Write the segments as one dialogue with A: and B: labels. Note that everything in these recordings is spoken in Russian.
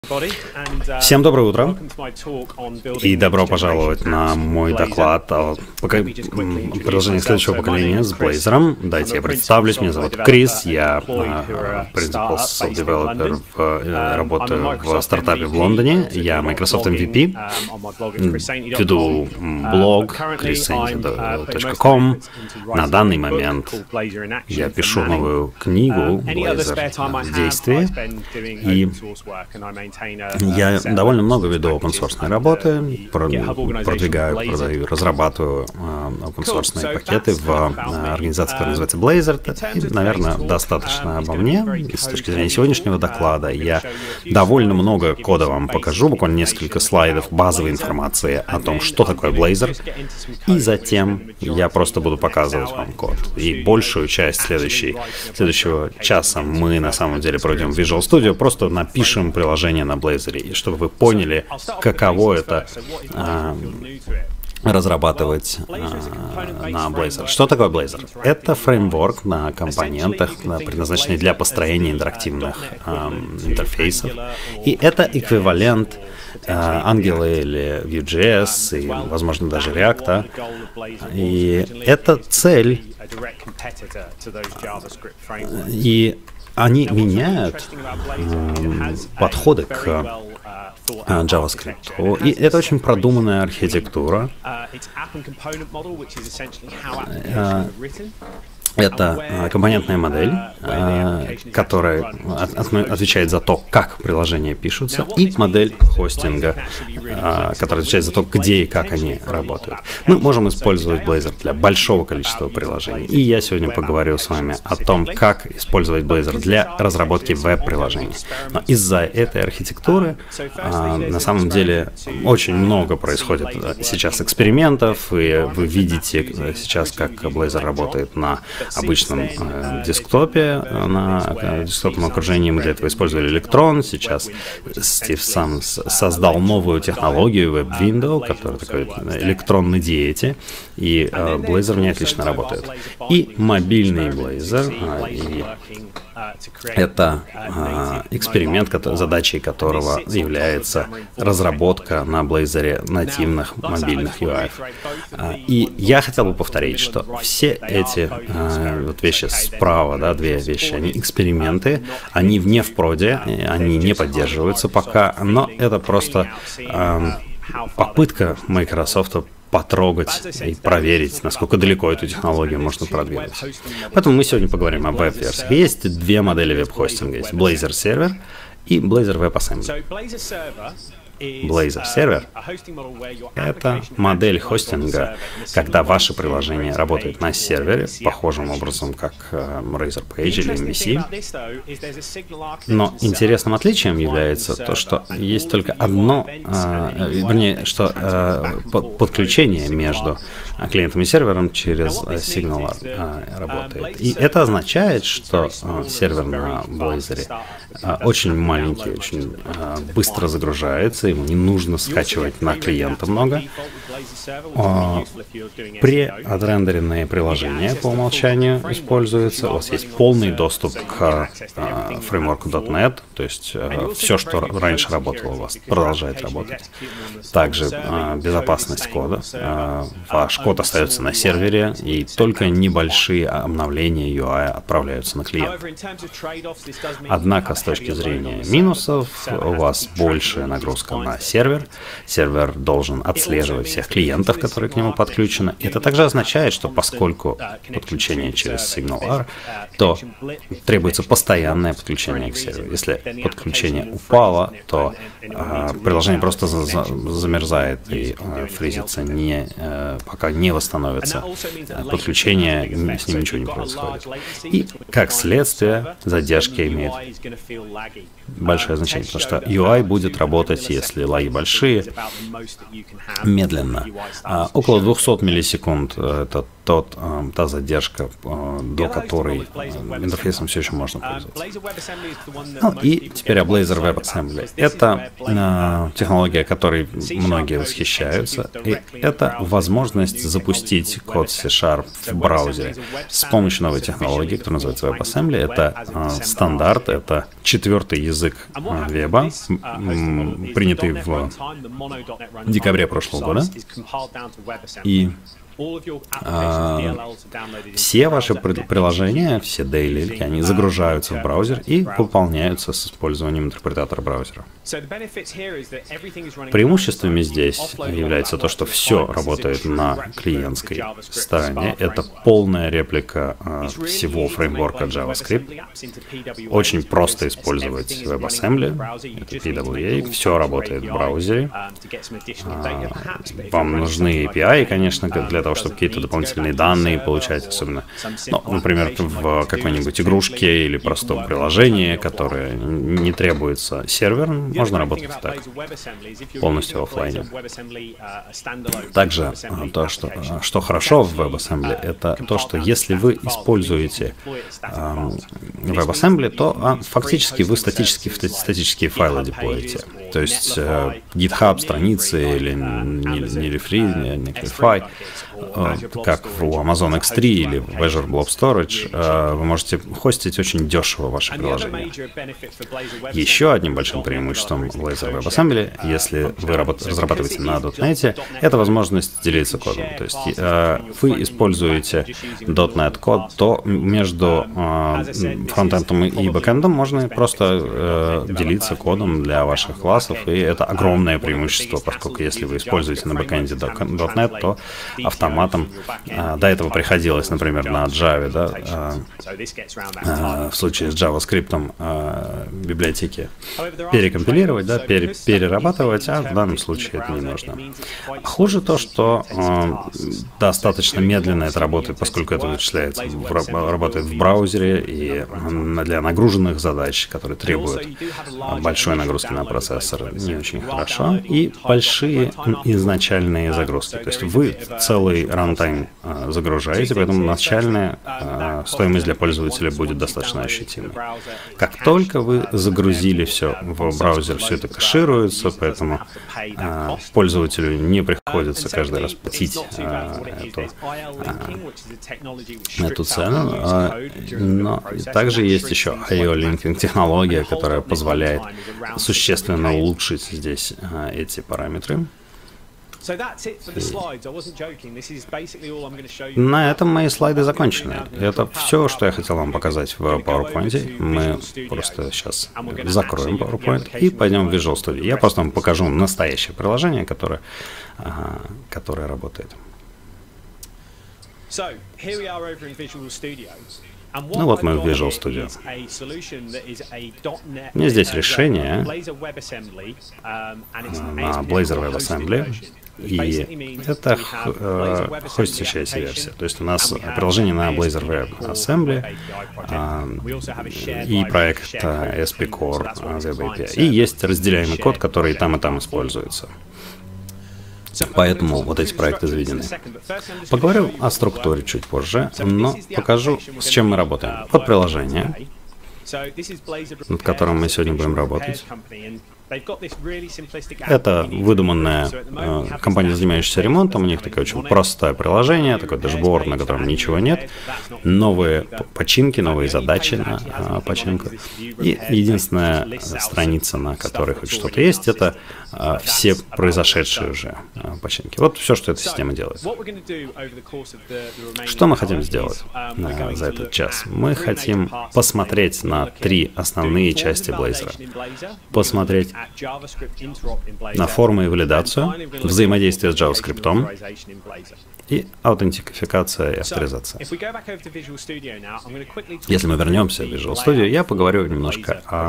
A: Всем доброе утро и добро пожаловать на мой доклад о продолжении следующего поколения с Blazor. Дайте я представлюсь, меня зовут Крис, я Principal Developer, работаю в стартапе в Лондоне, я Microsoft MVP, веду блог chrissandy.com. На данный момент я пишу новую книгу Blazor в действии, и я довольно много веду open-source работы, продвигаю, продаю, разрабатываю open-source пакеты в организации, которая называется Blazor. И, наверное, достаточно обо мне. И с точки зрения сегодняшнего доклада я довольно много кода вам покажу, буквально несколько слайдов базовой информации о том, что такое Blazor. И затем я просто буду показывать вам код. И большую часть следующего часа мы на самом деле проведем в Visual Studio, просто напишем приложение на Blazor, чтобы вы поняли, каково это разрабатывать на Blazor. Что такое Blazor? Это фреймворк на компонентах, предназначенный для построения интерактивных интерфейсов. И это эквивалент Angular или Vue.js, и, возможно, даже React. И это цель. И они меняют подходы к JavaScript. И это очень продуманная архитектура. Это компонентная модель, которая отвечает за то, как приложения пишутся, и модель хостинга, которая отвечает за то, где и как они работают. Мы можем использовать Blazor для большого количества приложений. И я сегодня поговорю с вами о том, как использовать Blazor для разработки веб-приложений. Но из-за этой архитектуры на самом деле очень много происходит сейчас экспериментов, и вы видите сейчас, как Blazor работает на обычном десктопе, на десктопном окружении. Мы для этого использовали Electron. Сейчас Стив сам создал новую технологию WebWindow, которая такой электронной диете, и Blazor в ней отлично работает. И мобильный Blazor, это эксперимент, задачей которого является разработка на Blazor нативных мобильных UI. И я хотел бы повторить, что все эти вот вещи справа, да, две вещи, они эксперименты, они вне в проде, они не поддерживаются пока, но это просто попытка Microsoft потрогать и проверить, насколько далеко эту технологию можно продвинуть. Поэтому мы сегодня поговорим о веб-версиях. Есть две модели веб-хостинга. Есть Blazor Server и Blazor WebAssembly. Blazor Server — это модель хостинга, когда ваше приложение работает на сервере, похожим образом, как Razor Page или MVC. Но интересным отличием является то, что есть только одно, вернее, что подключение между клиентом и сервером через SignalR работает. И это означает, что сервер на Blazor очень маленький, очень быстро загружается, ему не нужно скачивать на клиента много. Преотрендеренные приложения по умолчанию используются. У вас есть полный доступ к фреймворку .NET, то есть все, что раньше работало у вас, продолжает работать. Также безопасность кода. Ваш код остается на сервере, и только небольшие обновления UI отправляются на клиент. Однако, с точки зрения минусов, у вас большая нагрузка на сервер. Сервер должен отслеживать всех клиентов, которые к нему подключены. Это также означает, что поскольку подключение через SignalR, то требуется постоянное подключение к серверу. Если подключение упало, то приложение просто замерзает и фризится, пока не восстановится подключение, с ним ничего не происходит. И, как следствие, задержки имеют большое значение, потому что UI будет работать, если лаги большие, медленно. Около 200 миллисекунд — это та задержка, до которой интерфейсом все еще можно пользоваться. Ну, и теперь о Blazor WebAssembly. Это технология, которой многие восхищаются, и это возможность запустить код C# в браузере с помощью новой технологии, которая называется WebAssembly. Это стандарт, это 4-й язык веба, принятый в декабре прошлого года. И все ваши приложения, все daily, они загружаются в браузер и выполняются с использованием интерпретатора браузера. Преимуществами здесь является то, что все работает на клиентской стороне. Это полная реплика всего фреймворка JavaScript. Очень просто использовать WebAssembly, это PWA, все работает в браузере. Вам нужны API, конечно, для того, чтобы какие-то дополнительные данные получать, особенно, ну, например, в какой-нибудь игрушке или простом приложении, которое не требуется сервер, можно работать так, полностью в офлайне. Также то, что хорошо в WebAssembly, это то, что если вы используете WebAssembly, то фактически вы статические файлы деплоите. То есть GitHub страницы или Netlify, Netlify, как у Amazon X3 или в Azure Blob Storage, вы можете хостить очень дешево ваше приложение. Еще одним большим преимуществом Blazor WebAssembly, если вы разрабатываете на .NET, это возможность делиться кодом. То есть вы используете .NET код, то между фронтендом и бэкэндом можно просто делиться кодом для ваших классов, и это огромное преимущество, поскольку если вы используете на бэкэнде .NET, то автоматом до этого приходилось, например, на Java, да, в случае с JavaScript библиотеки перекомпилировать, да, перерабатывать, а в данном случае это не нужно. Хуже то, что достаточно медленно это работает, поскольку это вычисляется, работает в браузере и для нагруженных задач, которые требуют большой нагрузки на процессор, не очень хорошо, и большие изначальные загрузки. То есть вы целый рантайм загружаете, поэтому начальная стоимость для пользователя будет достаточно ощутимой. Как только вы загрузили все в браузер, все это кэшируется, поэтому пользователю не приходится каждый раз платить эту цену. Но также есть еще IO-линкинг технология, которая позволяет существенно улучшить здесь эти параметры. На этом мои слайды закончены. Это все, что я хотел вам показать в PowerPoint. Мы просто сейчас закроем PowerPoint и пойдем в Visual Studio. Я просто вам покажу настоящее приложение, которое работает. Ну вот мы в Visual Studio. У меня здесь решение на Blazor WebAssembly, и это хостящаяся версия. То есть у нас приложение на Blazor WebAssembly и проект SP Core Web API. И есть разделяемый код, который и там используется. Поэтому вот эти проекты заведены. Поговорю о структуре чуть позже, но покажу, с чем мы работаем. Вот приложение, над которым мы сегодня будем работать. Это выдуманная компания, занимающаяся ремонтом. У них такое очень простое приложение, такой дашборд, на котором ничего нет. Новые починки, новые задачи на починку. И единственная страница, на которой хоть что-то есть, это все произошедшие уже починки. Вот все, что эта система делает. Что мы хотим сделать за этот час? Мы хотим посмотреть на 3 основные части Blazor. Посмотреть на формы и валидацию, взаимодействие с JavaScript и аутентификация и авторизация. Если мы вернемся в Visual Studio, я поговорю немножко о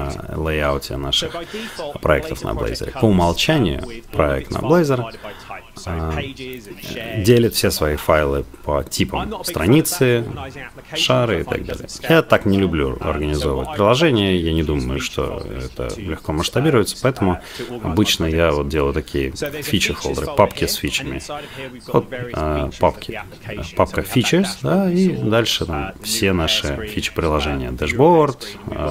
A: лейауте наших проектов на Blazor. По умолчанию проект на Blazor делит все свои файлы по типам страницы, шары и так далее. Я так не люблю организовывать приложения, я не думаю, что это легко масштабируется, поэтому обычно я вот делаю такие фичи-фолдеры, папки с фичами. Вот папка features, да, и дальше там все наши фичи-приложения, дэшборд,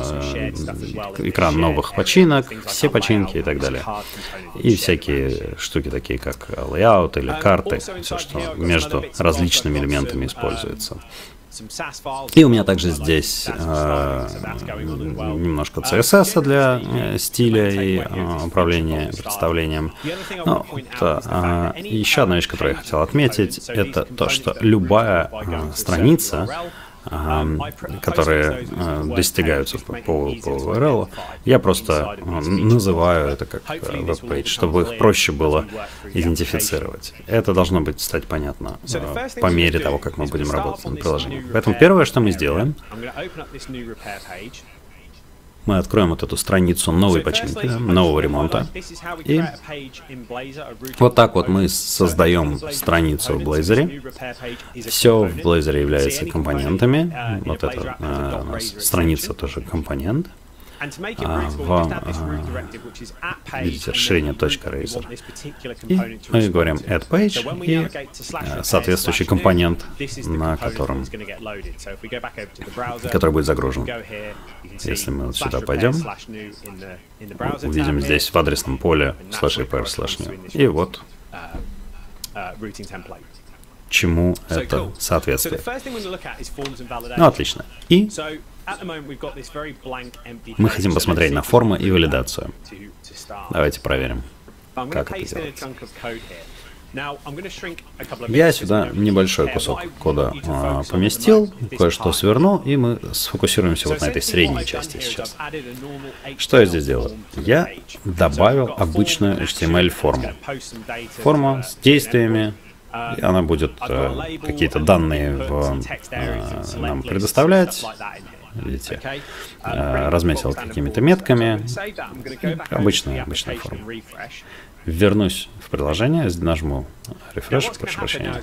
A: экран новых починок, все починки и так далее. И всякие штуки такие, как layout или карты, все, что между различными элементами используется. И у меня также здесь немножко CSS для стиля и управления представлением. Но еще одна вещь, которую я хотел отметить, это то, что любая страница, которые достигаются по URL, я просто называю это как веб-пейдж, чтобы их проще было идентифицировать. Это должно быть стать понятно по мере того, как мы будем работать над приложением. Поэтому первое, что мы сделаем, мы откроем вот эту страницу новой починки, нового ремонта. И вот так вот мы создаем страницу в Blazor. Все в Blazor является компонентами. Вот эта страница тоже компонент. Видите, расширение .razor. И мы говорим add page и соответствующий компонент, который будет загружен. Если мы вот сюда пойдем, увидим здесь в адресном поле /repair/new. И вот чему это соответствует. Ну, отлично. И мы хотим посмотреть на формы и валидацию. Давайте проверим, как это делать. Я сюда небольшой кусок кода поместил, кое-что сверну, и мы сфокусируемся вот на этой средней части сейчас. Что я здесь делаю? Я добавил обычную HTML-форму. Форма с действиями. И она будет какие-то данные нам предоставлять. Видите, разметил какими-то метками. Обычная форма. Вернусь в приложение, нажму Refresh, прошу прощения.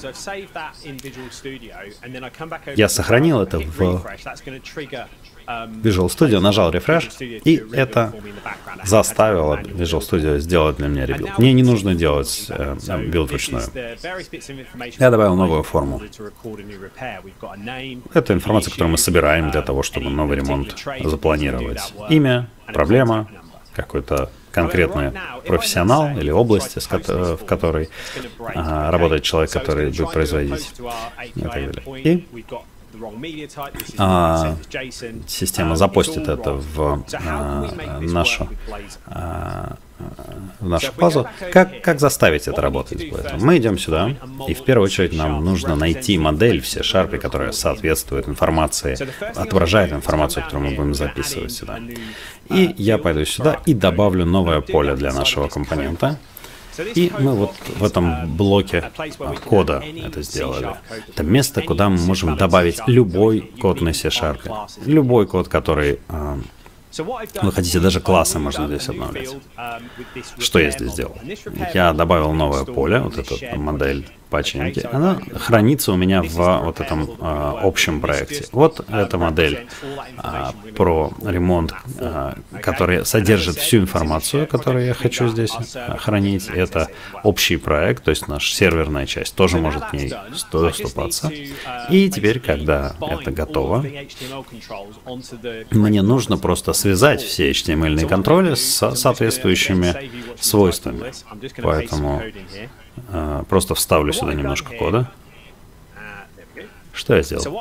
A: Я сохранил это в Visual Studio, нажал Refresh, и это заставило Visual Studio сделать для меня ребилд. Мне не нужно делать билд вручную. Я добавил новую форму. Это информация, которую мы собираем для того, чтобы новый ремонт запланировать. Имя, проблема, какой-то конкретный профессионал или область, в которой работает человек, который будет производить и так далее. И система запостит это в нашу базу. Как заставить это работать? Мы идем сюда, и в первую очередь нам нужно найти модель в C#, которая соответствует информации, отображает информацию, которую мы будем записывать сюда. И я пойду сюда и добавлю новое поле для нашего компонента. И мы вот в этом блоке кода это сделали. Это место, куда мы можем добавить любой код на C#. Любой код, который вы хотите, даже классы можно здесь обновлять. Что я здесь сделал? Я добавил новое поле, вот эту модель починки. Она хранится у меня в вот этом общем проекте. Вот эта модель про ремонт, которая содержит всю информацию, которую я хочу здесь хранить. Это общий проект, то есть наша серверная часть тоже может к ней доступаться. И теперь, когда это готово, мне нужно просто связать все HTML-ные контроли с соответствующими свойствами. Поэтому просто вставлю сюда немножко кода. Что я сделал?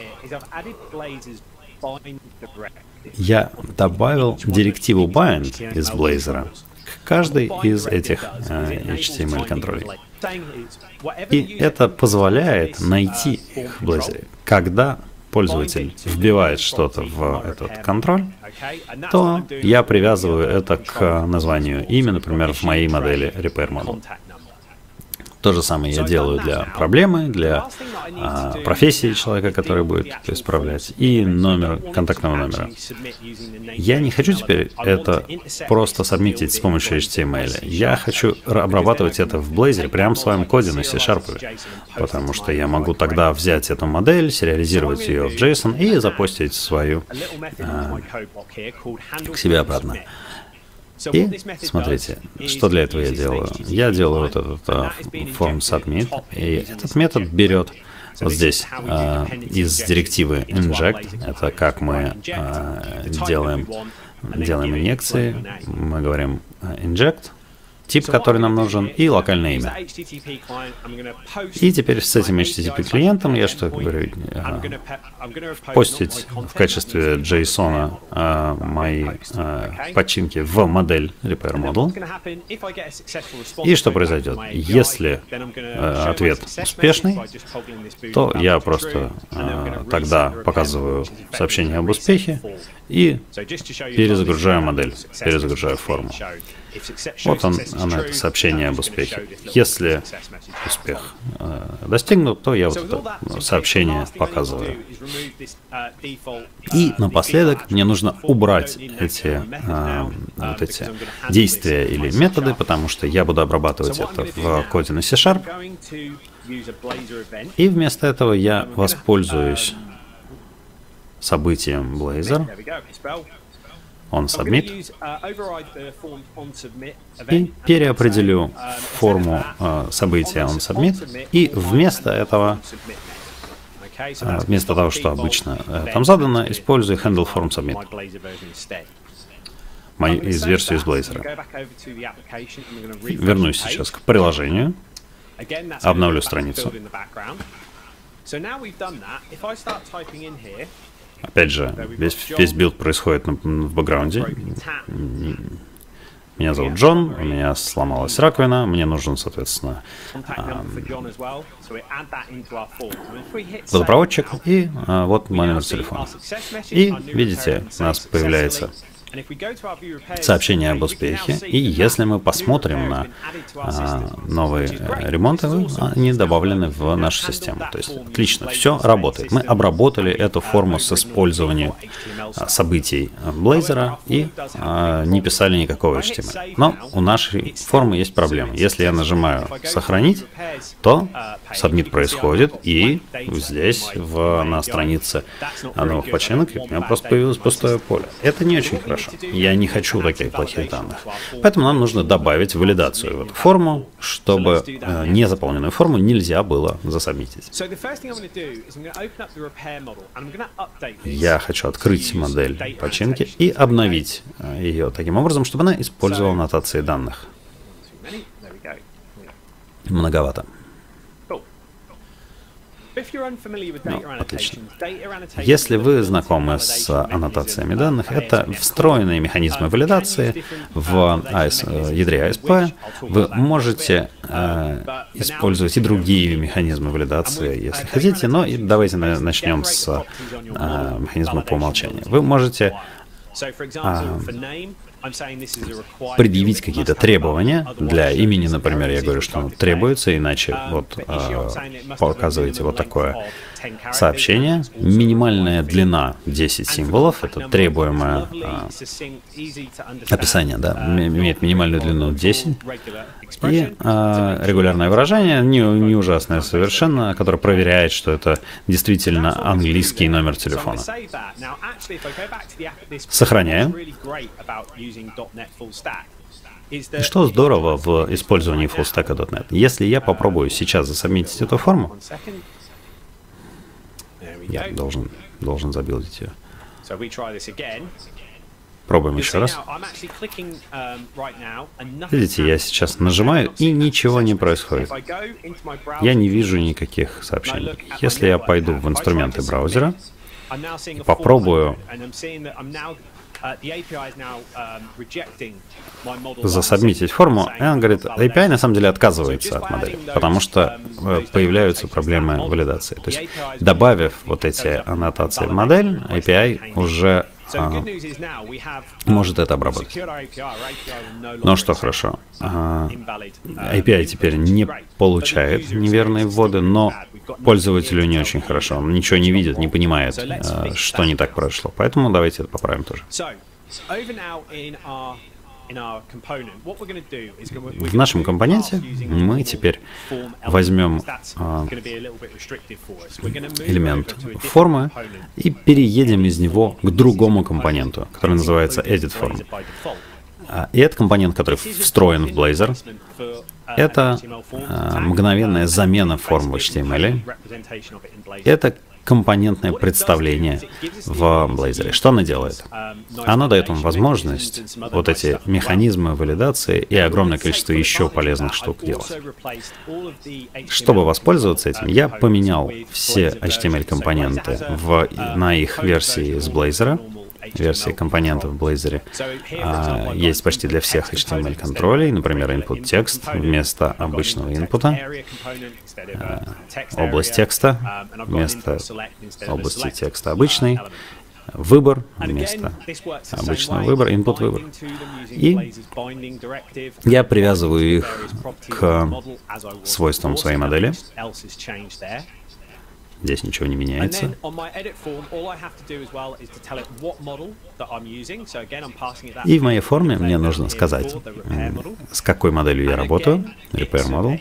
A: Я добавил директиву bind из Blazor к каждой из этих HTML контролей. И это позволяет найти их в Blazor. Когда пользователь вбивает что-то в этот контроль, то я привязываю это к названию имя, например, в моей модели Repair Model. То же самое я делаю для проблемы, для профессии человека, который будет исправлять, и контактного номера. Я не хочу теперь это просто сабмитить с помощью HTML. Я хочу обрабатывать это в Blazor прямо в своем коде на C#, потому что я могу тогда взять эту модель, сериализировать ее в JSON и запостить свою к себе обратно. И смотрите, что для этого я делаю. Я делаю вот этот form submit, и этот метод берет вот здесь из директивы inject, это как мы делаем инъекции, мы говорим inject, тип, который нам нужен, и локальное имя. И теперь с этим HTTP клиентом я что говорю? Постить в качестве JSON мои починки в модель Repair Model. И что произойдет? Если ответ успешный, то я просто тогда показываю сообщение об успехе и перезагружаю модель, перезагружаю форму. Вот оно, это сообщение об успехе. Если успех достигнут, то я вот это сообщение показываю. И напоследок мне нужно убрать эти действия или методы, потому что я буду обрабатывать это в коде на C#. И вместо этого я воспользуюсь событием Blazor. On submit, и переопределю форму события on submit, и вместо этого, вместо того, что обычно там задано, использую handle form submit из версии из Blazor. Вернусь сейчас к приложению, обновлю страницу. Опять же, весь билд происходит в бэкграунде. Меня зовут Джон, у меня сломалась раковина, мне нужен, соответственно, водопроводчик, и вот мой номер телефона. И, видите, у нас появляется сообщение об успехе, и если мы посмотрим на новые ремонты, они добавлены в нашу систему. То есть отлично, все работает. Мы обработали эту форму с использованием событий Blazor и не писали никакого HTML. Но у нашей формы есть проблема. Если я нажимаю «Сохранить», то submit происходит, и здесь на странице новых починок у меня просто появилось пустое поле. Это не очень хорошо. Я не хочу таких плохих данных. Поэтому нам нужно добавить валидацию в эту форму, чтобы незаполненную форму нельзя было засабмитить. Я хочу открыть модель починки и обновить ее таким образом, чтобы она использовала нотации данных. Многовато. Ну, отлично. Если вы знакомы с аннотациями данных, это встроенные механизмы валидации в ядре ASP. Вы можете использовать и другие механизмы валидации, если хотите, но давайте начнем с механизма по умолчанию. Вы можете предъявить какие-то требования для имени, например, я говорю, что оно требуется, иначе вот показываете вот такое сообщение. Минимальная длина 10 символов, это требуемое описание, да, имеет минимальную длину 10. И регулярное выражение, не ужасное совершенно, которое проверяет, что это действительно английский номер телефона. Сохраняем. И что здорово в использовании fullstack.net, если я попробую сейчас засабмитить эту форму, я должен забилдить ее. Пробуем еще раз. Видите, я сейчас нажимаю, и ничего не происходит. Я не вижу никаких сообщений. Если я пойду в инструменты браузера и попробую засабмитить форму, и он говорит, API на самом деле отказывается от модели, потому что появляются проблемы валидации. То есть, добавив вот эти аннотации в модель, API уже может это обработать. Но что хорошо, API теперь не получает неверные вводы, но пользователю не очень хорошо. Он ничего не видит, не понимает, что не так произошло. Поэтому давайте это поправим тоже. В нашем компоненте мы теперь возьмем элемент формы и переедем из него к другому компоненту, который называется editForm. И этот компонент, который встроен в Blazor, это мгновенная замена форм в HTML. Это компонентное представление в Blazor. Что она делает? Она дает вам возможность вот эти механизмы валидации и огромное количество еще полезных штук делать. Чтобы воспользоваться этим, я поменял все HTML-компоненты на их версии из Blazor. Версии компонентов в Blazor есть почти для всех HTML-контролей, например, input текст вместо обычного инпута, область текста вместо области текста обычный, выбор вместо обычного выбора, input выбор. И я привязываю их к свойствам своей модели. Здесь ничего не меняется. И в моей форме мне нужно сказать, с какой моделью я работаю, repair model.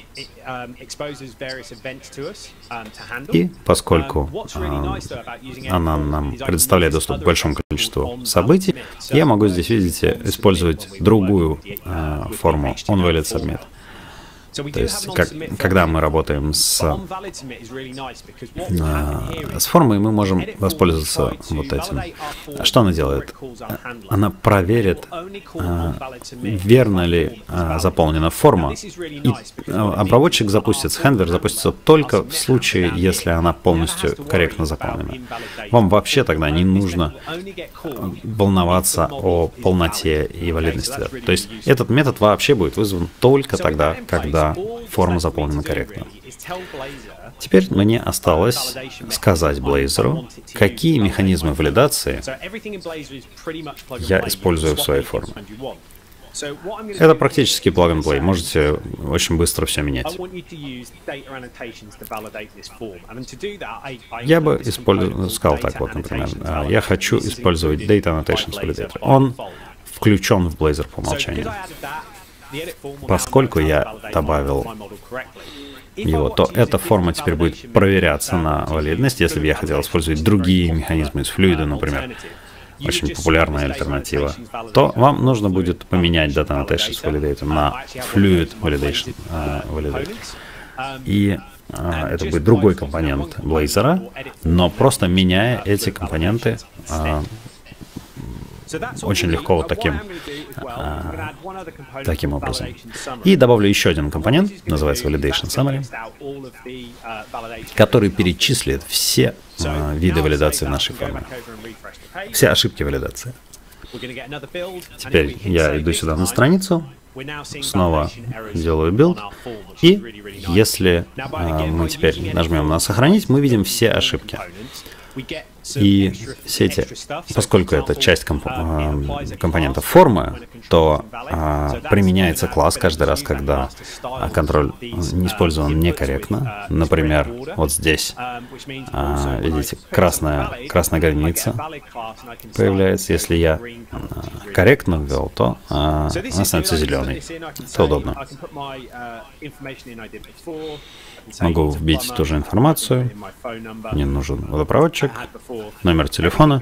A: И поскольку она нам предоставляет доступ к большому количеству событий, я могу здесь, видите, использовать другую форму onValidSubmit. То есть, когда мы работаем с формой, мы можем воспользоваться вот этим. Что она делает? Она проверит, верно ли заполнена форма. И обработчик запустится, хендлер запустится только в случае, если она полностью корректно заполнена. Вам вообще тогда не нужно волноваться о полноте и валидности. То есть, этот метод вообще будет вызван только тогда, когда форма заполнена корректно. Теперь мне осталось сказать Blazor, какие механизмы валидации я использую в своей форме. Это практически plug-and-play. Можете очень быстро все менять. Я бы сказал так вот, например. Я хочу использовать Data Annotations Validator. Он включен в Blazor по умолчанию. Поскольку я добавил его, то эта форма теперь будет проверяться на валидность. Если бы я хотел использовать другие механизмы из Fluid, например, очень популярная альтернатива, то вам нужно будет поменять Data Annotations Validator на Fluid Validation Validator. И это будет другой компонент Blazor, но просто меняя эти компоненты очень легко вот таким образом. И добавлю еще один компонент, называется Validation Summary, который перечислит все виды валидации в нашей форме. Все ошибки валидации. Теперь я иду сюда на страницу, снова делаю билд, и если мы теперь нажмем на «Сохранить», мы видим все ошибки. И все эти, поскольку это часть компонента формы, то применяется класс каждый раз, когда контроль не использован некорректно. Например, вот здесь, видите, красная граница появляется. Если я корректно ввел, то она становится зеленой. Это удобно. Могу вбить ту же информацию. Мне нужен водопроводчик, номер телефона.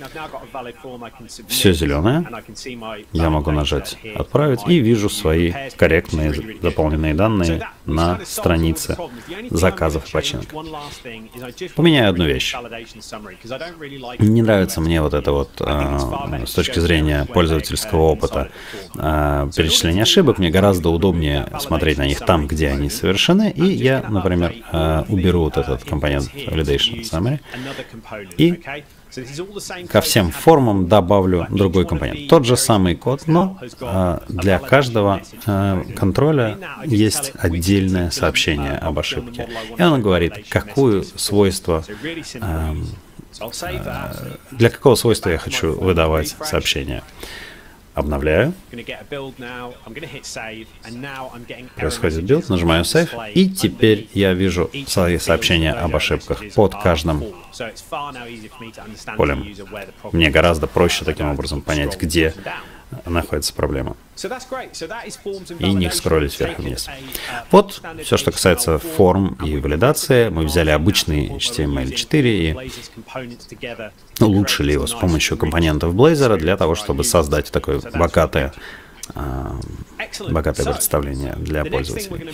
A: Все зеленое. Я могу нажать «Отправить» и вижу свои корректные заполненные данные на странице заказов и починок. Поменяю одну вещь. Не нравится мне вот это вот с точки зрения пользовательского опыта перечисление ошибок. Мне гораздо удобнее смотреть на них там, где они совершены. И я, например, уберу вот этот компонент Validation Summary и ко всем формам добавлю другой компонент. Тот же самый код, но для каждого контроля есть отдельное сообщение об ошибке. И оно говорит, какое свойство Для какого свойства я хочу выдавать сообщение? Обновляю. Происходит билд, нажимаю Save, и теперь я вижу свои сообщения об ошибках под каждым полем. Мне гораздо проще таким образом понять, где находится проблема, и не скроллить вверх и вниз. Вот все, что касается форм и валидации. Мы взяли обычный HTML4 и улучшили его с помощью компонентов Blazor для того, чтобы создать такое богатое представление для пользователей.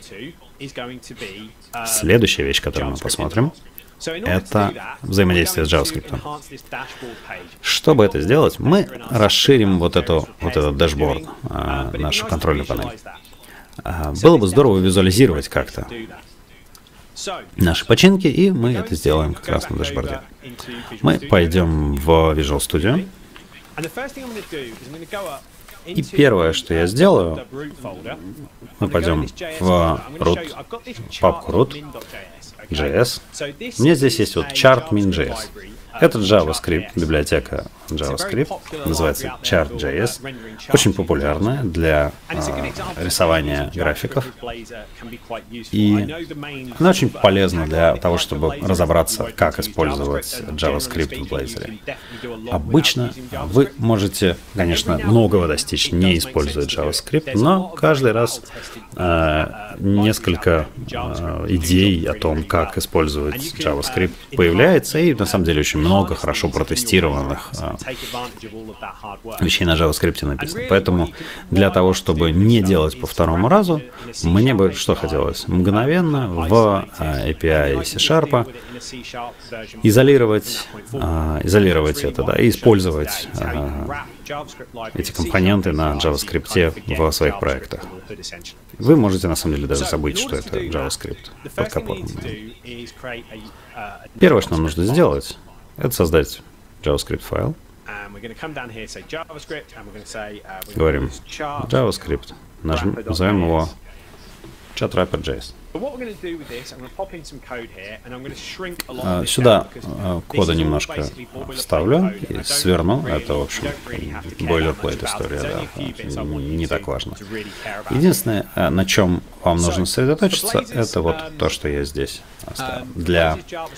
A: Следующая вещь, которую мы посмотрим, это взаимодействие с JavaScript. Чтобы это сделать, мы расширим вот этот дашборд, нашу контрольную панель. Было бы здорово визуализировать как-то наши починки, и мы это сделаем как раз на дашборде. Мы пойдем в Visual Studio. И первое, что я сделаю, мы пойдем в папку root.js. У меня здесь есть вот chart min.js. Это JavaScript, библиотека JavaScript, называется chart.js, очень популярная для рисования графиков. И она очень полезна для того, чтобы разобраться, как использовать JavaScript в Blazor. Обычно вы можете, конечно, многого достичь, не используя JavaScript, но каждый раз несколько идей о том, как использовать JavaScript, появляется, и на самом деле очень много хорошо протестированных вещей на JavaScript написано. Поэтому для того, чтобы не делать по второму разу, мне бы что хотелось? Мгновенно в API C# изолировать это, да, и использовать эти компоненты на JavaScript в своих проектах. Вы можете на самом деле даже забыть, что это JavaScript под капотом. Первое, что нам нужно сделать, это создать JavaScript файл. Говорим JavaScript, назовем его chat-wrapper.js. Сюда кода немножко вставлю и сверну. Это, в общем, boilerplate история, да, не так важно. Единственное, на чем вам нужно сосредоточиться, это вот то, что я здесь оставил. Для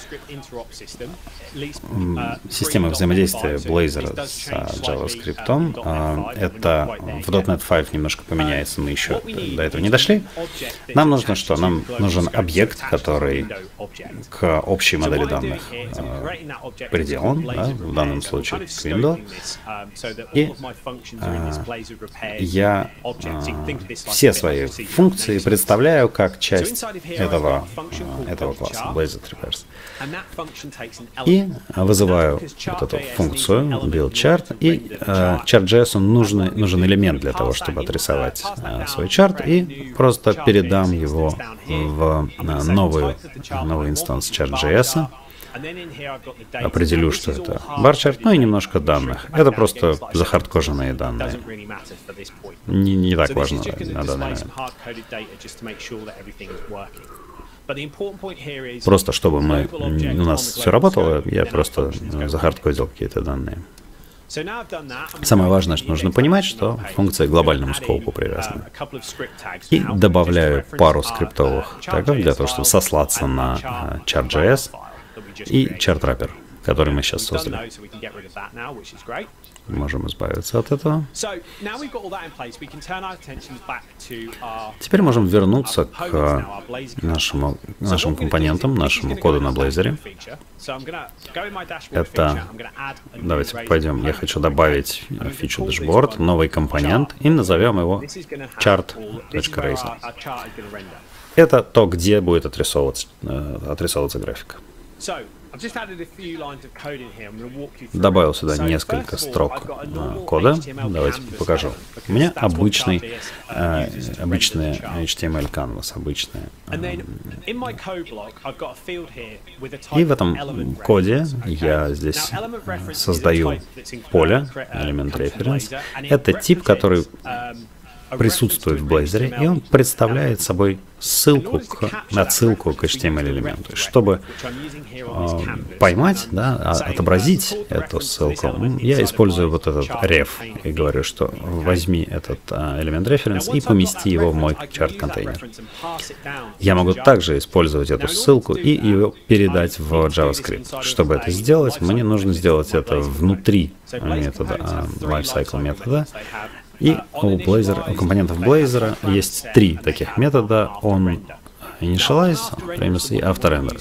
A: системы взаимодействия Blazor с JavaScript, это в .NET 5 немножко поменяется, мы еще до этого не дошли. Нам нужно что? Нам нужен объект, который к общей модели данных приделан, да, в данном случае к window. И я все свои функции представляю как часть этого класса Blazor Traverse. И вызываю вот эту функцию buildChart, и chart.js нужен элемент для того, чтобы отрисовать свой чарт, и просто передам его в новый инстанс chart.js. Определю, что это барчарт, ну и немножко данных. Это просто захардкоженные данные. Не так важно на данный момент. Просто чтобы у нас все работало, я просто захардкодил какие-то данные. Самое важное, что нужно понимать, что функция к глобальному скопу привязана. И добавляю пару скриптовых тегов для того, чтобы сослаться на chart.js и chart-wrapper, который мы сейчас создали. Можем избавиться от этого. Теперь можем вернуться к нашим компонентам, нашему коду на Blazor. Это, давайте пойдем, я хочу добавить фичу dashboard, новый компонент, и назовем его chart.raiser. Это то, где будет отрисовываться график. Добавил сюда несколько строк кода. Давайте покажу. У меня обычный HTML canvas, обычная. И в этом коде я здесь создаю поле, элемент reference. Это тип, который присутствует в Blazor, и он представляет собой отсылку к HTML-элементу. Чтобы поймать, да, отобразить эту ссылку, я использую вот этот ref и говорю, что возьми этот элемент reference и помести его в мой чарт-контейнер. Я могу также использовать эту ссылку и ее передать в JavaScript. Чтобы это сделать, мне нужно сделать это внутри метода, lifecycle метода. И у компонентов Blazor есть три таких метода: on initialize, premise и after-render.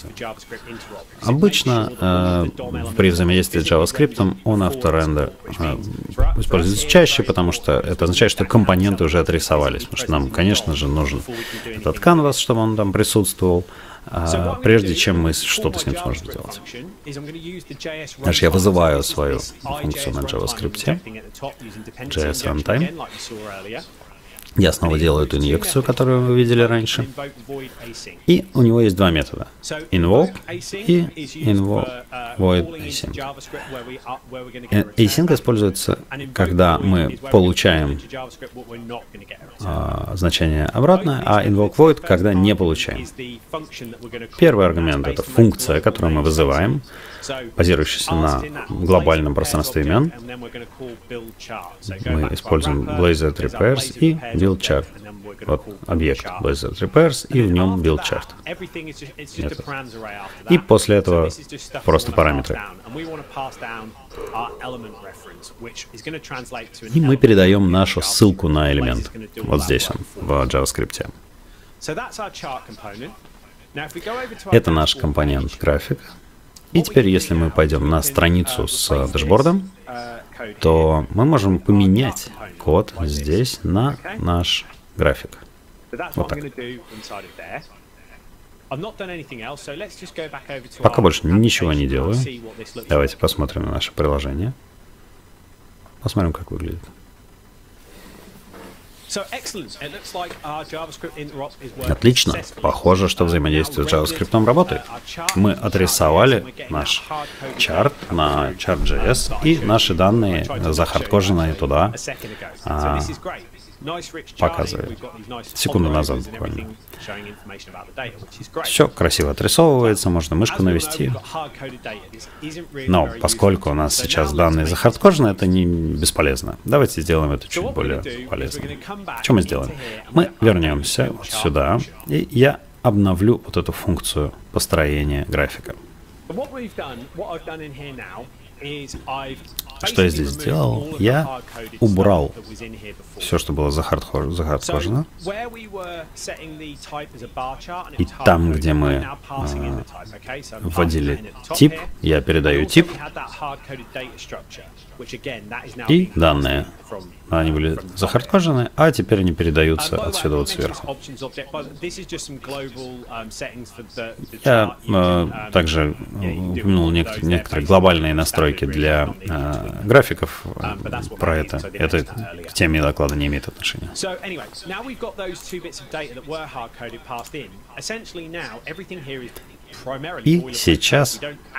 A: Обычно при взаимодействии с JavaScript on after-render используется чаще, потому что это означает, что компоненты уже отрисовались. Потому что нам, конечно же, нужен этот canvas, чтобы он там присутствовал, прежде чем мы что-то с ним сможем сделать. Значит, я вызываю свою функцию на JavaScript, JS Runtime. Я снова делаю эту инъекцию, которую вы видели раньше. И у него есть два метода: invoke и void async. Async используется, когда мы получаем значение обратное, а invoke void, когда не получаем. Первый аргумент — это функция, которую мы вызываем, базирующаяся на глобальном пространстве имен. Мы используем Blazor Repairs и build chart. Вот объект Blazor Repairs, и в нем build chart. И после этого просто параметры. И мы передаем нашу ссылку на элемент. Вот здесь он, в JavaScript. Это наш компонент график. И теперь, если мы пойдем на страницу с дэшбордом, то мы можем поменять код здесь на наш график. Вот так. Пока больше ничего не делаю. Давайте посмотрим на наше приложение. Посмотрим, как выглядит. Отлично. Похоже, что взаимодействие с JavaScript работает. Мы отрисовали наш чарт на chart.js, и наши данные захардкоженные туда показывает. Секунду назад буквально. Все красиво отрисовывается, можно мышку навести. Но поскольку у нас сейчас данные захардкожены, это не бесполезно. Давайте сделаем это чуть более полезным. Что мы сделаем? Мы вернемся вот сюда, и я обновлю вот эту функцию построения графика. Что я здесь сделал? Я убрал все, что было захардкожено. И там, где мы вводили тип, я передаю тип. И данные. Они были захардкожены, а теперь они передаются отсюда вот сверху. Я также упомянул некоторые глобальные настройки для графиков. Про это к теме доклада не имеет отношения. И сейчас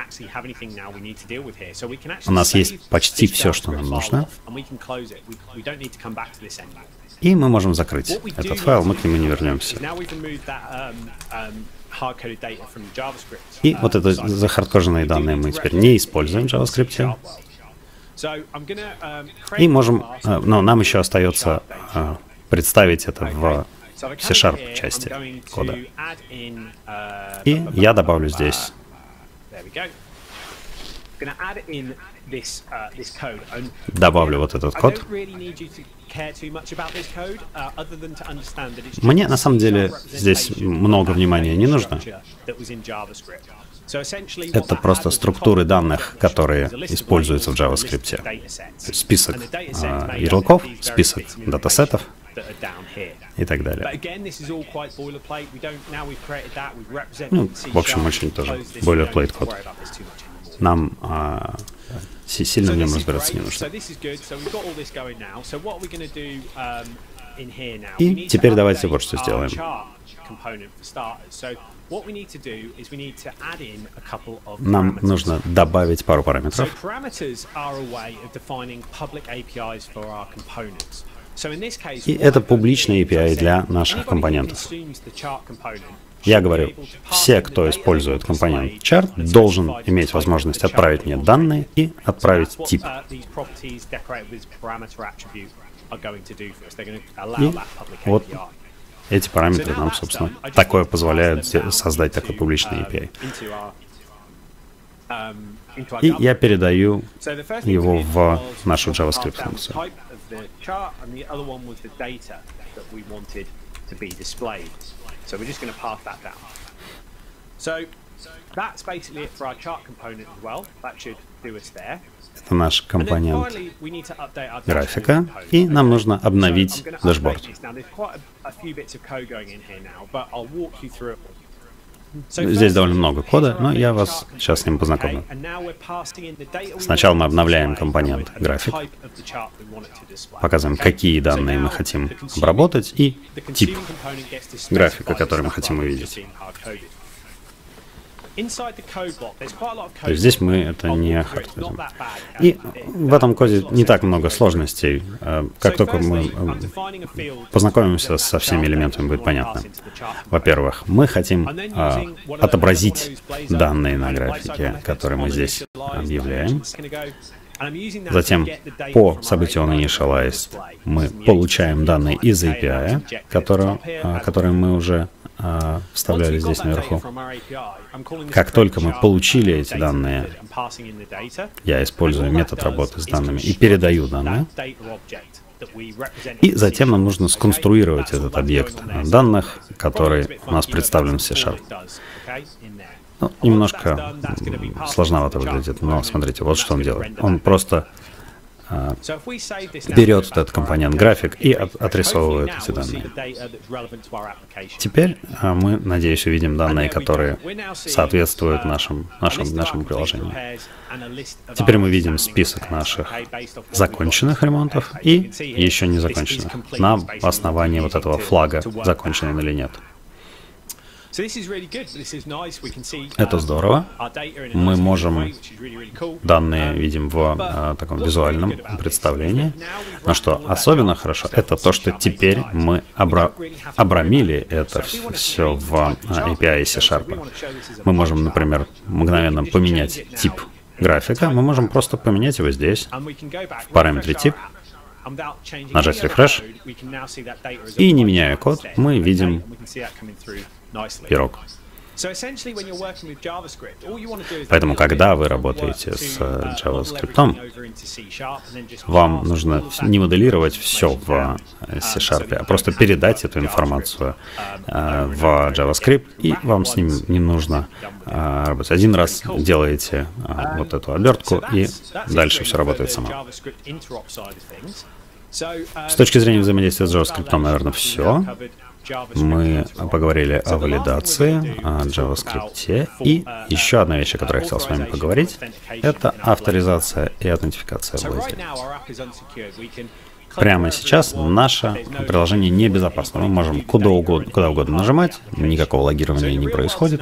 A: у нас есть почти все, что нам нужно. И мы можем закрыть этот файл, мы к нему не вернемся. И вот это захардкоженные данные мы теперь не используем в JavaScript. И можем, но нам еще остается представить это в C# части кода. И я добавлю здесь. Добавлю вот этот код. Мне на самом деле здесь много внимания не нужно. Это просто структуры данных, которые используются в JavaScript. Список ярлыков, список датасетов и так далее. Ну, в общем, очень тоже boilerplate код. Нам сильно в нем разбираться не нужно. И теперь давайте вот что сделаем. Нам нужно добавить пару параметров. И это публичный API для наших компонентов. Я говорю, все, кто использует компонент chart, должен иметь возможность отправить мне данные и отправить тип. И вот эти параметры нам, собственно, такое позволяют создать такой публичный API. И я передаю его в нашу JavaScript функцию. Это наш компонент графика, и нам нужно обновить дашборд. Здесь довольно много кода, но я вас сейчас с ним познакомлю. Сначала мы обновляем компонент график, показываем, какие данные мы хотим обработать, и тип графика, который мы хотим увидеть. То есть здесь мы это не хардкодим. И в этом коде не так много сложностей. Как только мы познакомимся со всеми элементами, будет понятно. Во-первых, мы хотим отобразить данные на графике, которые мы здесь объявляем. Затем по событию onInitialize мы получаем данные из API, которые мы уже вставляли здесь наверху. Как только мы получили эти данные, я использую метод работы с данными и передаю данные. И затем нам нужно сконструировать этот объект данных, который у нас представлен в C#. Ну, немножко сложновато выглядит, но смотрите, вот что он делает. Он просто берет вот этот компонент график и отрисовывает эти данные. Теперь мы, надеюсь, увидим данные, которые соответствуют нашему приложению. Теперь мы видим список наших законченных ремонтов и еще не законченных на основании вот этого флага, законченный или нет. Это здорово. Мы можем данные видим в таком визуальном представлении. Но что особенно хорошо, это то, что теперь мы обрамили это все в API C#. Мы можем, например, мгновенно поменять тип графика. Мы можем просто поменять его здесь, в параметре тип, нажать refresh, и не меняя код, мы видим пирог. Поэтому, когда вы работаете с JavaScript, вам нужно не моделировать все в C#, а просто передать эту информацию в JavaScript, и вам с ним не нужно работать. Один раз делаете вот эту обертку, и дальше все работает само. С точки зрения взаимодействия с JavaScript, наверное, все. Мы поговорили о валидации, о JavaScript. И еще одна вещь, о которой я хотел с вами поговорить, это авторизация и аутентификация в Blazor. Прямо сейчас наше приложение небезопасно. Мы можем куда угодно нажимать, никакого логирования не происходит.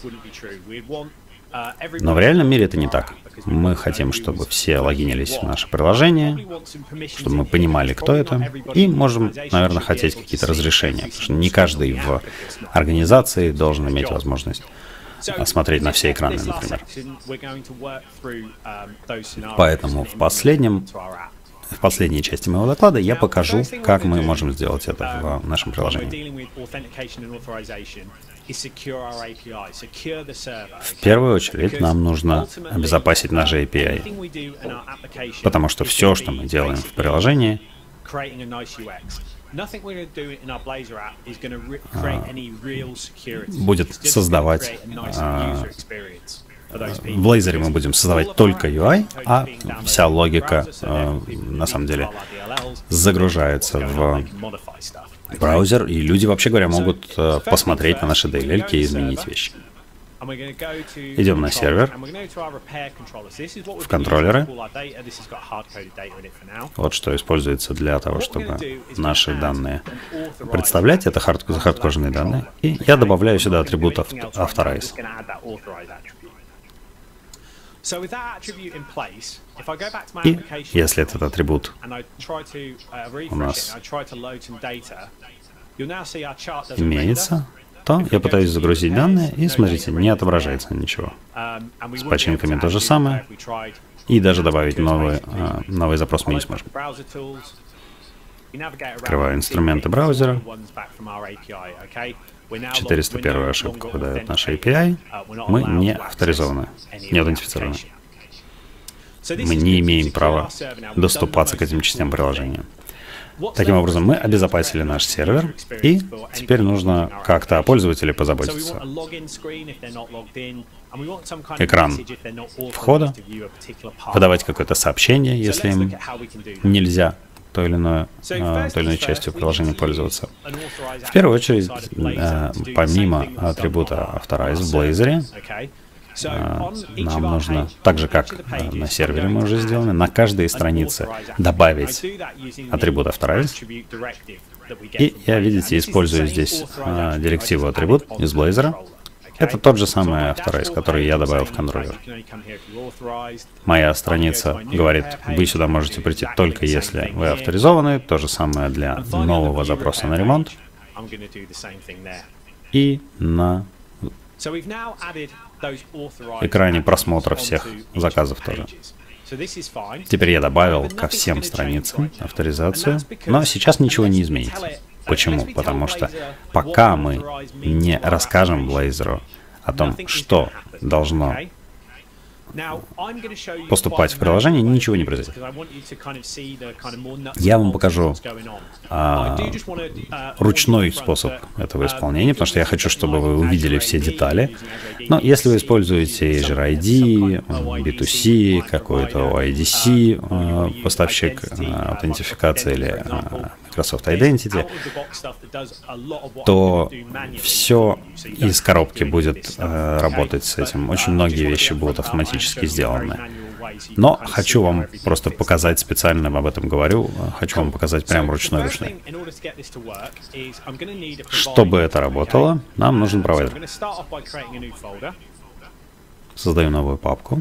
A: Но в реальном мире это не так. Мы хотим, чтобы все логинились в наше приложение, чтобы мы понимали, кто это, и можем, наверное, хотеть какие-то разрешения, потому что не каждый в организации должен иметь возможность смотреть на все экраны, например. Поэтому в последней части моего доклада я покажу, как мы можем сделать это в нашем приложении. В первую очередь нам нужно обезопасить наши API, потому что все, что мы делаем в приложении, будет создавать... В Blazor мы будем создавать только UI, а вся логика, на самом деле, загружается в браузер, и люди, вообще говоря, могут посмотреть на наши DLL и изменить вещи. Идем на сервер, в контроллеры. Вот что используется для того, чтобы наши данные представлять. Это хардкоженные данные. И я добавляю сюда атрибут Authorize. И если этот атрибут у нас имеется, то я пытаюсь загрузить данные, и смотрите, не отображается ничего. С починками то же самое, и даже добавить новый запрос мы не сможем. Открываю инструменты браузера. 401 ошибку выдает наша API. Мы не авторизованы, не аутентифицированы. Мы не имеем права доступаться к этим частям приложения. Таким образом, мы обезопасили наш сервер, и теперь нужно как-то о пользователе позаботиться. Экран входа, подавать какое-то сообщение, если им нельзя той или иной частью приложения пользоваться. В первую очередь, помимо атрибута Authorize в Blazor, нам нужно, так же как на сервере мы уже сделали, на каждой странице добавить атрибут Authorize. И я, видите, использую здесь директиву атрибут из Blazor. Это тот же самый Authorize, который я добавил в контроллер. Моя страница говорит, вы сюда можете прийти только если вы авторизованы. То же самое для нового запроса на ремонт. И на экране просмотра всех заказов тоже. Теперь я добавил ко всем страницам авторизацию, но сейчас ничего не изменится. Почему? Потому что пока мы не расскажем Blazor о том, что должно поступать в приложение, ничего не произойдет. Я вам покажу ручной способ этого исполнения, потому что я хочу, чтобы вы увидели все детали. Но если вы используете Azure ID, B2C, какой-то OIDC, поставщик аутентификации или Microsoft Identity, то все из коробки будет работать с этим. Очень многие вещи будут автоматически сделаны. Но хочу вам просто показать, специально об этом говорю, хочу вам показать прям ручной. Чтобы это работало, нам нужен провайдер. Создаю новую папку.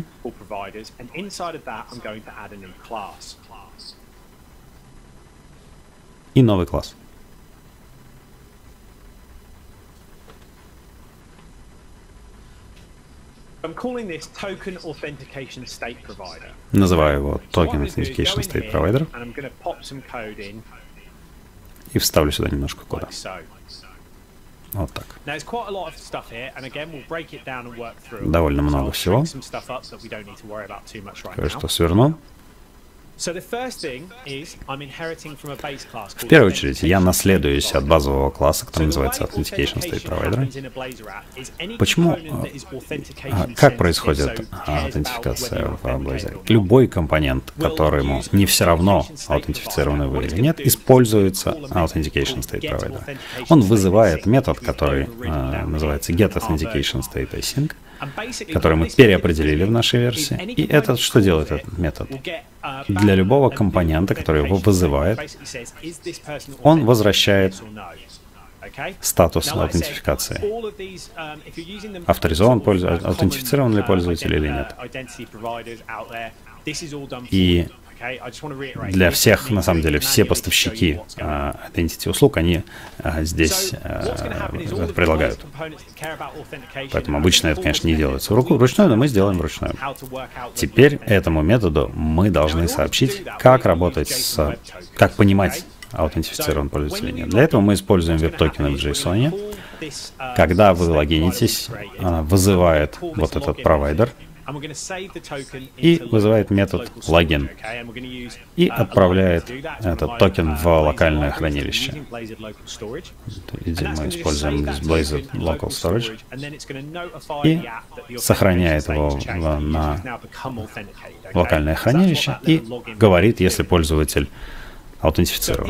A: И новый класс. Называю его Token Authentication State Provider. И вставлю сюда немножко кода. Вот так. Довольно много всего. Кое-что сверну. В первую очередь, я наследуюсь от базового класса, который называется Authentication State Provider. Почему? Как происходит аутентификация в Blazor? Любой компонент, которому не все равно, аутентифицированы вы или нет, используется Authentication State Provider. Он вызывает метод, который называется getAuthenticationStateAsync, который мы переопределили в нашей версии. И это что делает этот метод? Для любого компонента, который его вызывает, он возвращает статус аутентификации. Авторизован пользователь, аутентифицирован ли пользователь или нет. И для всех, на самом деле, все поставщики Identity услуг, они здесь это предлагают. Поэтому обычно это, конечно, не делается вручную, но мы сделаем вручную. Теперь этому методу мы должны сообщить, как работать как понимать, аутентифицирован пользователь или нет. Для этого мы используем веб-токены в JSON. Когда вы логинитесь, вызывает вот этот провайдер и вызывает метод login и отправляет этот токен в локальное хранилище. Видимо, мы используем Blazor Local Storage и сохраняет его на локальное хранилище и говорит, если пользователь аутентифицирован.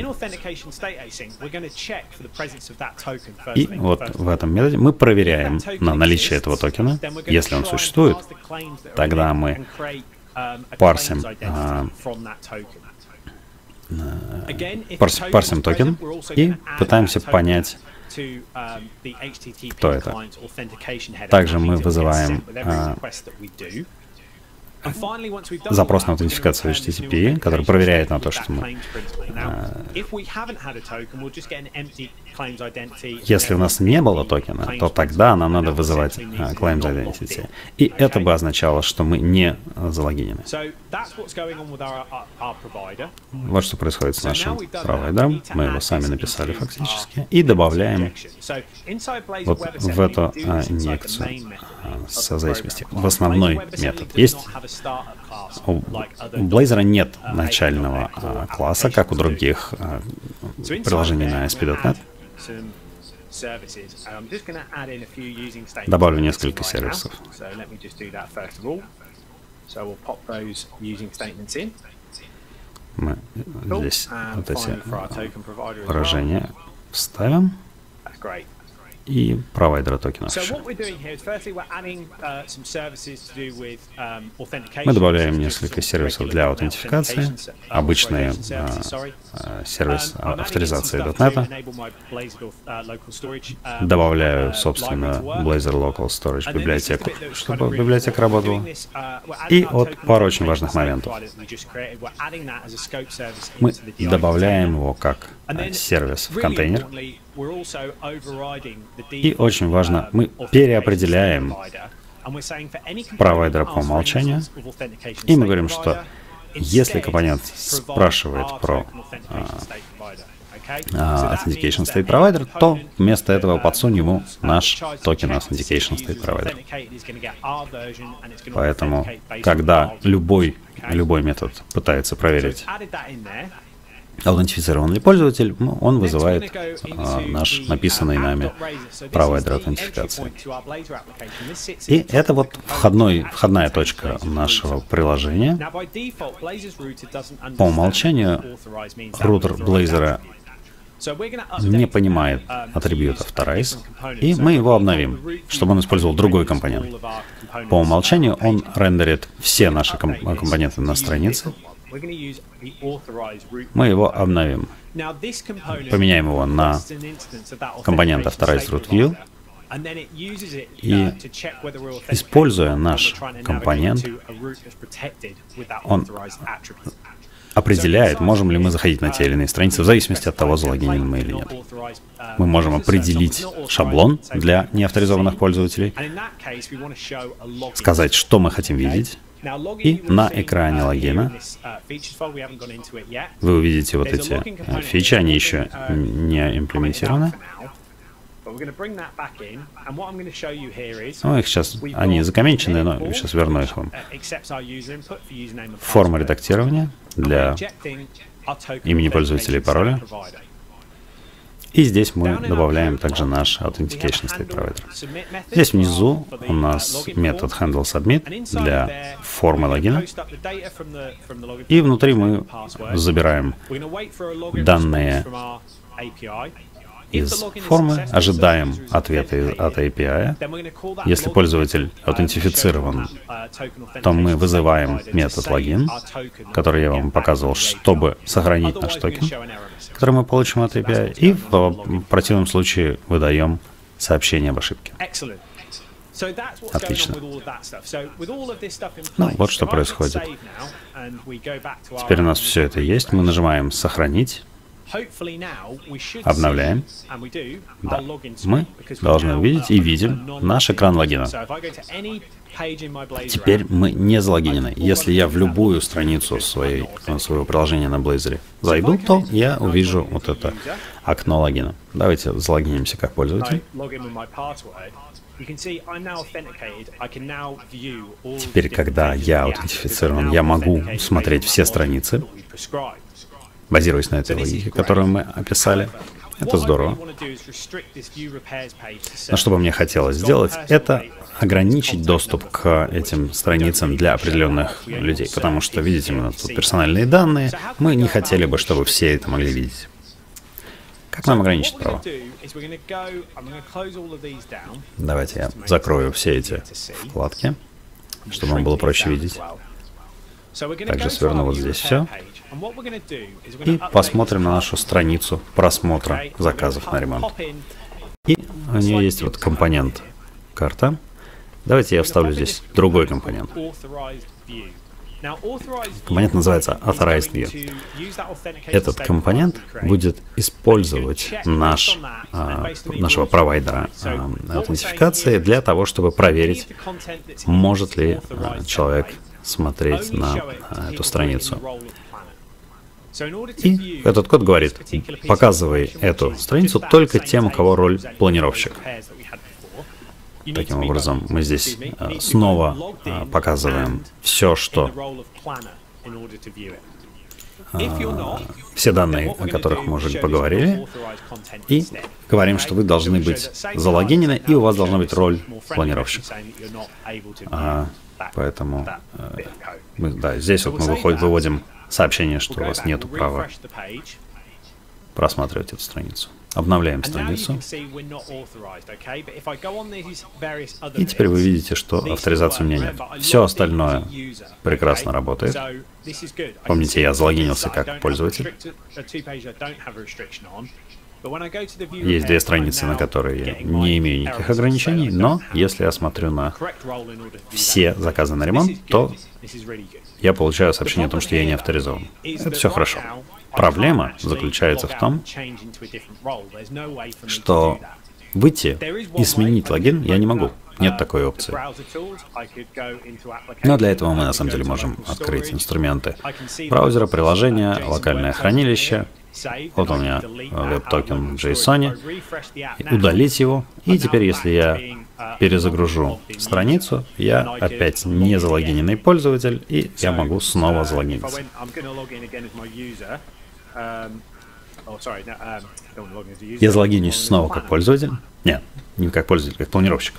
A: И вот в этом методе мы проверяем на наличие этого токена. Если он существует, тогда мы парсим токен и пытаемся понять, кто это. Также мы вызываем запрос на аутентификацию HTTP, который проверяет на то, что мы... Если у нас не было токена, то тогда нам надо вызывать Claims Identity. И это бы означало, что мы не залогинены. Вот что происходит с нашим провайдером. Мы его сами написали фактически. И добавляем вот в эту инъекцию со зависимости. В основной метод есть. У Blazor нет начального класса, как у других приложений на ASP.NET. Добавлю несколько сервисов. Мы здесь вот эти выражения вставим. И провайдера токенов. Мы добавляем несколько сервисов для аутентификации, обычные сервис авторизации .NET. Добавляю, собственно, Blazor Local Storage библиотеку, чтобы библиотека работала. И вот пару очень важных моментов. Мы добавляем его как сервис в контейнер. И очень важно, мы переопределяем провайдера по умолчанию, и мы говорим, что если компонент спрашивает про Authentication State Provider, то вместо этого подсунь ему наш токен Authentication State Provider. Поэтому, когда любой метод пытается проверить, аутентифицирован ли пользователь, он вызывает наш написанный нами провайдер аутентификации. И это вот входная точка нашего приложения. По умолчанию рутер Blazor не понимает атрибут authorize, и мы его обновим, чтобы он использовал другой компонент. По умолчанию он рендерит все наши компоненты на странице. Мы его обновим. Поменяем его на компонент Authorized Root View. И, используя наш компонент, он определяет, можем ли мы заходить на те или иные страницы, в зависимости от того, залогинены мы или нет. Мы можем определить шаблон для неавторизованных пользователей, сказать, что мы хотим видеть. И на экране логина вы увидите вот эти фичи, они еще не имплементированы. Ну, их сейчас, они закомменчены, но я сейчас верну их вам. Форма редактирования для имени пользователя и пароля. И здесь мы добавляем также наш Authentication State Provider. Здесь внизу у нас метод handleSubmit для формы логина. И внутри мы забираем данные из формы, ожидаем ответа от API. Если пользователь аутентифицирован, то мы вызываем метод логин, который я вам показывал, чтобы сохранить наш токен, который мы получим от API, и в противном случае выдаем сообщение об ошибке. Отлично. Ну, вот что происходит. Теперь у нас все это есть. Мы нажимаем «Сохранить». Обновляем. Да. Мы должны увидеть и видим наш экран логина. Теперь мы не залогинены. Если я в любую страницу своего приложения на Blazor зайду, то я увижу вот это окно логина. Давайте залогинимся как пользователь. Теперь, когда я аутентифицирован, я могу смотреть все страницы, базируясь на этой логике, которую мы описали. Это здорово. Но что бы мне хотелось сделать, это ограничить доступ к этим страницам для определенных людей, потому что, видите, у нас тут персональные данные, мы не хотели бы, чтобы все это могли видеть. Как нам ограничить право? Давайте я закрою все эти вкладки, чтобы вам было проще видеть. Также сверну вот здесь все. И посмотрим на нашу страницу просмотра заказов на ремонт. И у нее есть вот компонент карта. Давайте я вставлю здесь другой компонент. Компонент называется Authorized View. Этот компонент будет использовать нашего провайдера аутентификации для того, чтобы проверить, может ли человек смотреть на эту страницу. И этот код говорит: показывай эту страницу только тем, у кого роль планировщик. Таким образом, мы здесь снова показываем все, что все данные, о которых мы уже поговорили, и говорим, что вы должны быть залогинены, и у вас должна быть роль планировщика. Поэтому здесь вот мы выводим сообщение, что у вас нет права просматривать эту страницу. Обновляем страницу. И теперь вы видите, что авторизации у меня нет. Все остальное прекрасно работает. Помните, я залогинился как пользователь. Есть две страницы, на которые я не имею никаких ограничений, но если я смотрю на все заказы на ремонт, то я получаю сообщение о том, что я не авторизован. Это все хорошо. Проблема заключается в том, что выйти и сменить логин я не могу. Нет такой опции. Но для этого мы на самом деле можем открыть инструменты браузера, приложения, локальное хранилище. Вот у меня веб-токен в JSON, удалить его. И теперь, если я перезагружу страницу, я опять не залогиненный пользователь, и я могу снова залогиниться. Я залогинюсь снова как пользователь. Нет, не как пользователь, как планировщик.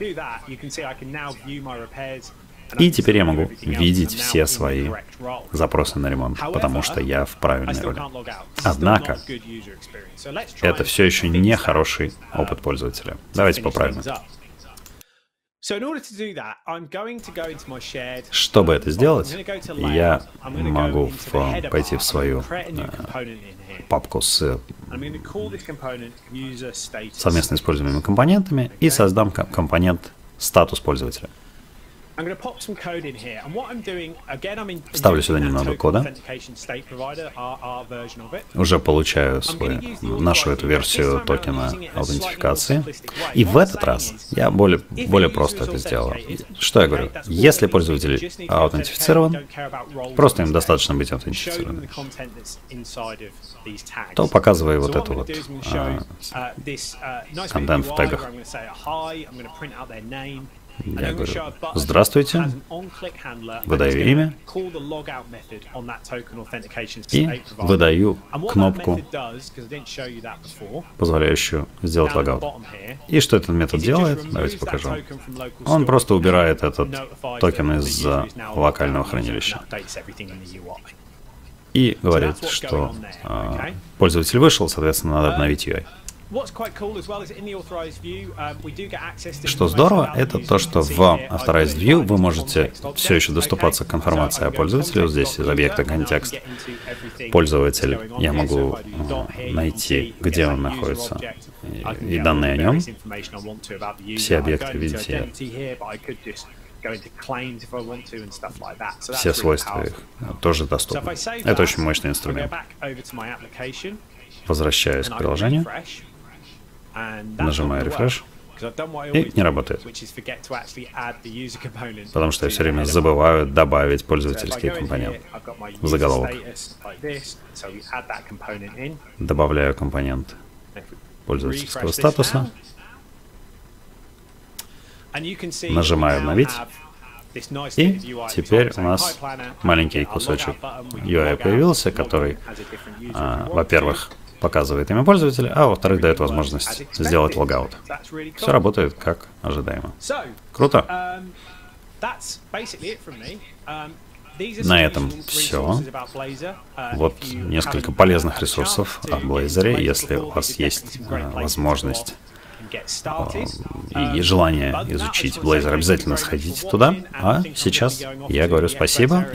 A: И теперь я могу видеть все свои запросы на ремонт, потому что я в правильной роли. Однако, это все еще не хороший опыт пользователя. Давайте поправим это. Чтобы это сделать, я могу пойти в свою папку с совместно используемыми компонентами и создам компонент статус пользователя. Вставлю сюда немного кода. Уже получаю нашу эту версию токена аутентификации. И в этот раз я более просто это сделал. Что я говорю? Если пользователь аутентифицирован, просто им достаточно быть аутентифицированным, то показывай вот эту вот контент в тегах. Я говорю: здравствуйте, выдаю имя и выдаю кнопку, позволяющую сделать логаут. И что этот метод делает? Давайте покажу. Он просто убирает этот токен из локального хранилища и говорит, что пользователь вышел, соответственно, надо обновить UI. Что здорово, это то, что в Authorized View вы можете все еще доступаться к информации о пользователе. Вот здесь из объекта контекст пользователь я могу найти, где он находится, и данные о нем. Все объекты, видите, все свойства их тоже доступны. Это очень мощный инструмент. Возвращаюсь к приложению. Нажимаю Refresh, и не работает. Потому что я все время забываю добавить пользовательский компонент в заголовок. Добавляю компонент пользовательского статуса. Нажимаю «Обновить». И теперь у нас маленький кусочек UI появился, который, во-первых, показывает имя пользователя, а во-вторых, дает возможность сделать логаут. Все работает как ожидаемо. Круто. На этом все. Вот несколько полезных ресурсов о Blazor. Если у вас есть возможность и желание изучить Blazor, обязательно сходите туда. А сейчас я говорю спасибо